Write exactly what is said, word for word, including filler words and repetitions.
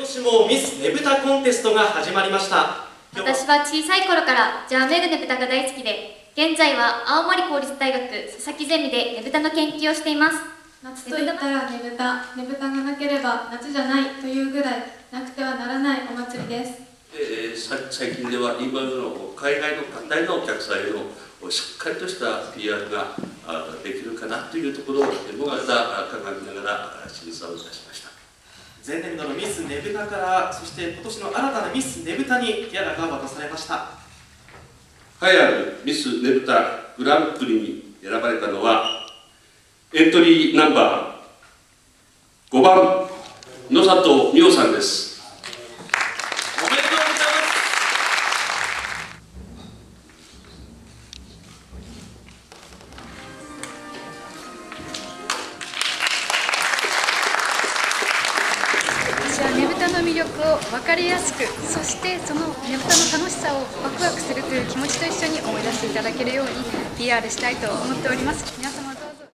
年もミスねぶたコンテストが始まりました。 私は小さい頃からジャーメグねぶたが大好きで、現在は青森公立大学佐々木ゼミでねぶたの研究をしています。 夏といったらねぶた、ねぶたがなければ夏じゃないというぐらいなくてはならないお祭りです。 えー、最近では今の海外の方へのお客さんへのしっかりとした ピーアール ができるかなというところをもまた鑑みながら審査をいたしました。 前年度のミスねぶたから、そして今年の新たなミスねぶたにギャラが渡されました。 栄えあるミスねぶたグランプリに選ばれたのは、エントリーナンバーごばん野里美桜さんです。 おめでとうございます。 私はねぶたの魅力を分かりやすく、そしてそのねぶたの楽しさをワクワクするという気持ちと一緒に思い出していただけるように ピーアール したいと思っております。皆様